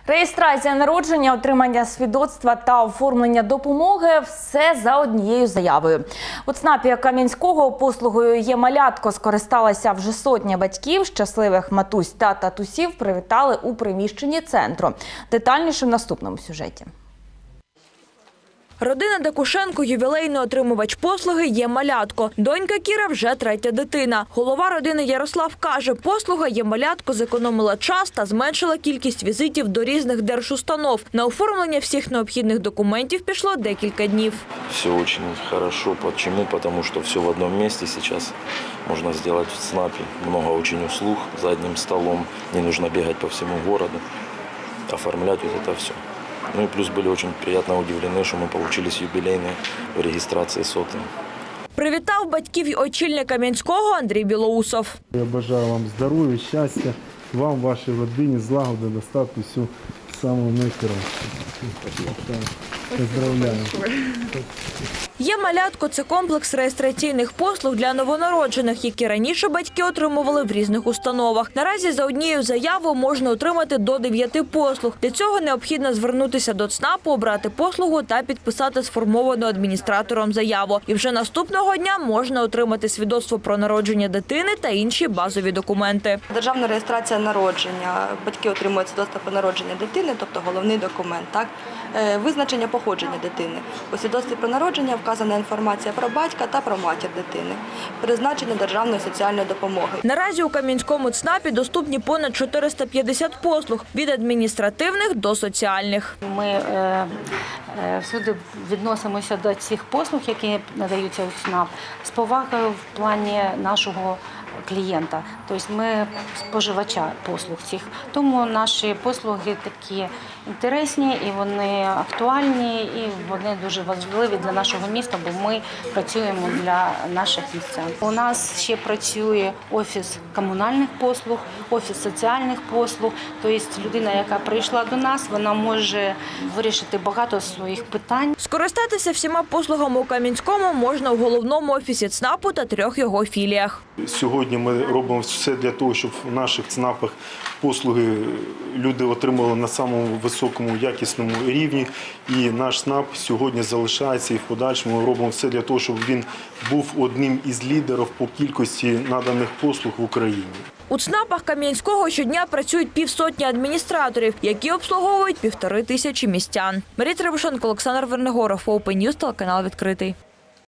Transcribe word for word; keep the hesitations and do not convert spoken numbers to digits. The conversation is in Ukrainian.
Реєстрація народження, отримання свідоцтва та оформлення допомоги – все за однією заявою. У ЦНАПі Кам'янського послугою «Є-малятко» скористалася вже сотня батьків. Щасливих матусь та татусів привітали у приміщенні центру. Детальніше в наступному сюжеті. Родина Дакушенко – ювілейний отримувач послуги «Є-малятко». Донька Кіра вже третя дитина. Голова родини Ярослав каже, послуга «Є-малятко» зекономила час та зменшила кількість візитів до різних держустанов. На оформлення всіх необхідних документів пішло декілька днів. Все дуже добре. Чому? Тому що все в одному місці зараз можна зробити в ЦНАПі. Много дуже услуг за одним столом. Не потрібно бігати по всьому місту, оформляти це все. Ну и плюс были очень приятно удивлены, что мы получились юбилейные в регистрации сотни. Привітав батьків і очільник Кам'янського Андрій Білоусов. Я бажаю вам здоров'я, щастя, вам, вашій родині, злагоди, достатку, всього самого найкращого. Поздравляю. «Є-малятко» – це комплекс реєстраційних послуг для новонароджених, які раніше батьки отримували в різних установах. Наразі за однією заявою можна отримати до дев'яти послуг. Для цього необхідно звернутися до ЦНАПу, обрати послугу та підписати сформовану адміністратором заяву. І вже наступного дня можна отримати свідоцтво про народження дитини та інші базові документи. Державна реєстрація народження. Батьки отримують свідоцтво про народження дитини, тобто головний документ. Так? Визначення походження дитини. У свідоцтві про народження вказана інформація про батька та про матір дитини. Призначення державної соціальної допомоги. Наразі у Кам'янському ЦНАПі доступні понад чотириста п'ятдесят послуг – від адміністративних до соціальних. Ми е, е, всюди відносимося до цих послуг, які надаються у ЦНАП, з повагою в плані нашого клієнта. Тобто ми споживача послуг цих. Тому наші послуги такі інтересні, і вони актуальні, і вони дуже важливі для нашого міста, бо ми працюємо для наших містян. У нас ще працює офіс комунальних послуг, офіс соціальних послуг. Тобто людина, яка прийшла до нас, вона може вирішити багато своїх питань. Скористатися всіма послугами у Кам'янському можна у головному офісі ЦНАПу та трьох його філіях. Сьогодні ми робимо все для того, щоб в наших ЦНАПах послуги люди отримали на самому високому якісному рівні. І наш ЦНАП сьогодні залишається і в подальшому ми робимо все для того, щоб він був одним із лідерів по кількості наданих послуг в Україні. У ЦНАПах Кам'янського щодня працюють півсотні адміністраторів, які обслуговують півтори тисячі містян. Марія Требушенко, Олександр Вернигоров, Open News, телеканал «Відкритий».